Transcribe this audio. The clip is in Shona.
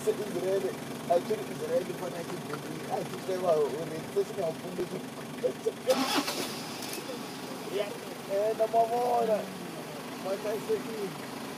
Israeli, actually Israeli fanatic, actually, yeah, and the Mamora, my nice